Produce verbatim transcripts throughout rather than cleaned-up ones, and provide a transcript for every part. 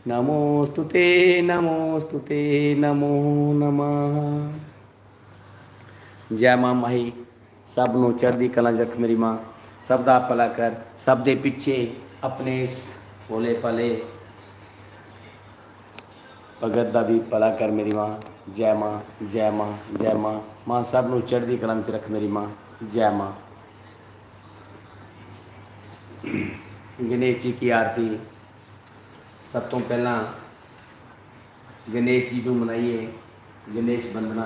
नमोस्तुते नमोस्तुते नमो नमः। जय मां माही, सब नूं चढ़दी कलां च रख मेरी मां, सब दा भला कर, सब दे पिछे अपने इस भोले भाले भगत दा भी भला कर मेरी मां। जय मां जय मां जय मां। मां सब नूं चढ़दी कलां च रख मेरी मां। जय मां। गणेश जी की आरती सब तो पहला गणेश जी को मनाइए, गणेश वंदना।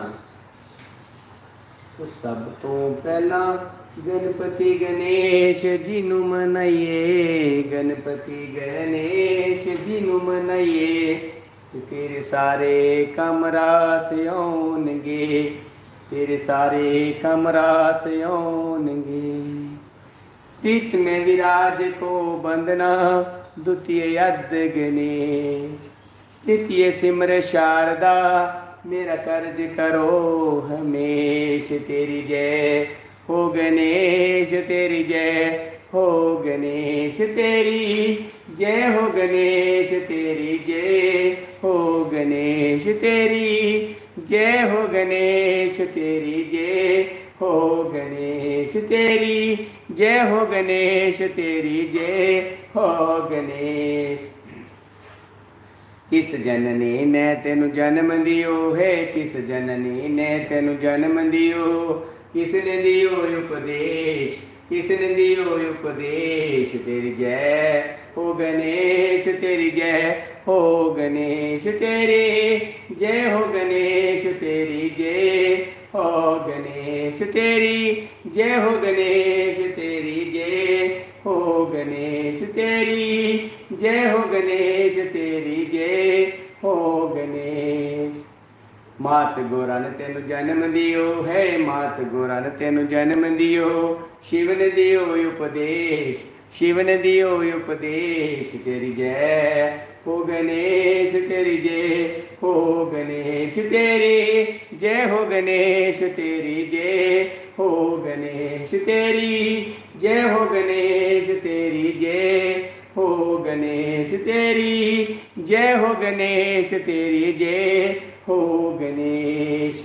तो सब तो पहला गणपति गणेश जी नू मनाइए, गणपति गणेश जी नू मनाइए। ते तेरे सारे कम रास आउणगे, तेरे सारे कम रास आउणगे। प्रीत में विराज को वंदना, द्वितीय अद गणेश, तृतीय सिमर शारदा, मेरा कर्ज करो हमेश। तेरी जय हो गणेश, तेरी जय हो गणेश, तेरी जय हो गणेश, तेरी जय हो गणेश, तेरी जय हो गणेश, तेरी जय हो गणेश, तेरी जय हो गणेश, तेरी जय हो गणेश। किस जननी ने तेनु जन्म दियो है, किस जननी ने तेनु जन्म दियो, किसने दियो उपदेश, किसने दियो उपदेश। तेरी जय हो गणेश, तेरी जय हो गणेश, तेरी जय हो गणेश, तेरी जय हो गणेश, तेरी जय हो गणेश, तेरी जय हो गणेश, तेरी जय हो गणेश, तेरी जय हो गणेश। मात गोरा ने तेनु जन्म दियो है, मात गोरा ने तेनु जन्म दियो, शिव ने दियो उपदेश, शिव ने दियो उपदेश। तेरी जय हो गणेश, तेरी जय हो गणेश, तेरी जय हो गणेश, तेरी जय हो गणेश, तेरी जय हो गणेश, तेरी जय हो गणेश, तेरी जय हो गणेश, तेरी जय हो गणेश।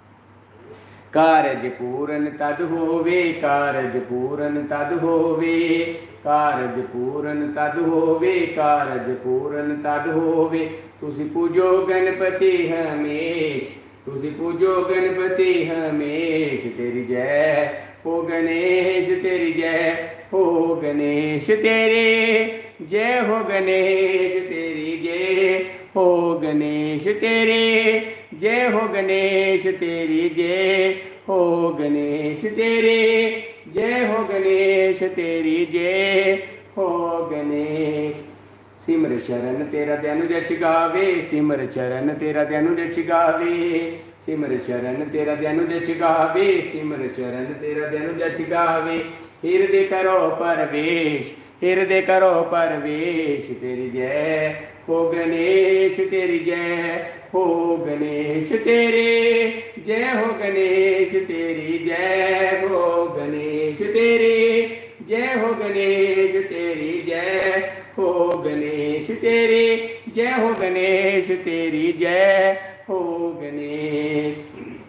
कारज पूरन तद होवे, कारज पूरन तद होवे, कारज पूरन तद होवे, कारज पूरन तद होवे। तुसी पूजो गणपति हमेश, तुसी पूजो गणपति हमेश। तेरी जय हो गणेश, तेरी जय हो गणेश, तेरी जय हो गणेश, तेरी जय हो गणेश, तेरी जय हो गणेश, तेरी जय हो गणेश, तेरी जय हो गणेश, तेरी जय हो गणेश। सिमर शरण तेरा ध्यान जच गावे, सिमर चरण तेरा ध्यान जच गावे, सिमर शरण तेरा ध्यान जच गावे, सिमर शरण तेरा ध्यान जच गावे। हृदय करो परवेश, हृदय करो परवेश। तेरी जय हो गणेश, तेरी जय हो गणेश, तेरी जय हो गणेश, तेरी जय हो गणेश, तेरी जय हो गणेश, तेरी जय हो गणेश, तेरी जय हो गणेश, तेरी जय हो गणेश।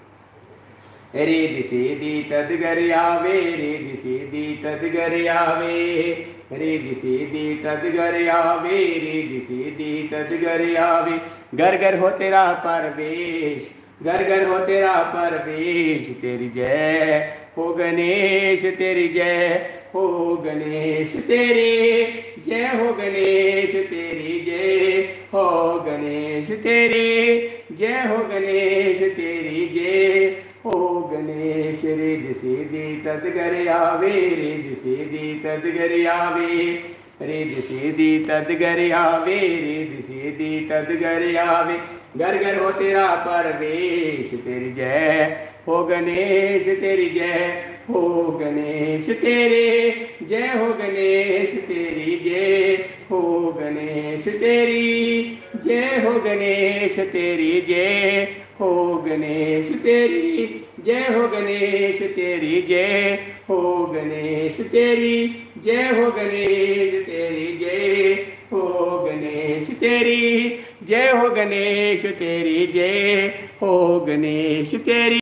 रिद्धि सिद्धि तदगर आवे, रिद्धि सिद्धि तदगर आवे, रिद्धि सिद्धि तदगर आवे, रिद्धि सिद्धि तदगर आवे। घर घर हो तेरा परवेश, घर घर हो तेरा परवेश। तेरी जय हो गणेश, तेरी जय हो गणेश, तेरी जय हो गणेश, तेरी जय हो गणेश, तेरी जय हो गणेश, तेरी जय हो गणेश। रिद्धि सिद्धि तदगर आवे, रिद्धि सिद्धि तदगर आवे, रिद्धि सिद्धि तदगर आवे, रिद्धि सिद्धि तदगर आवे। घर घर हो तेरा परवेश। तेरी जय हो गणेश, तेरी जय हो गणेश, तेरी जय हो गणेश, तेरी जय हो गणेश, तेरी जय हो गणेश, तेरी जय हो गणेश, तेरी जय हो गणेश, तेरी जय हो गणेश, तेरी जय हो गणेश, तेरी जय हो गणेश तेरी जय हो गणेश तेरी जय हो गणेश तेरी।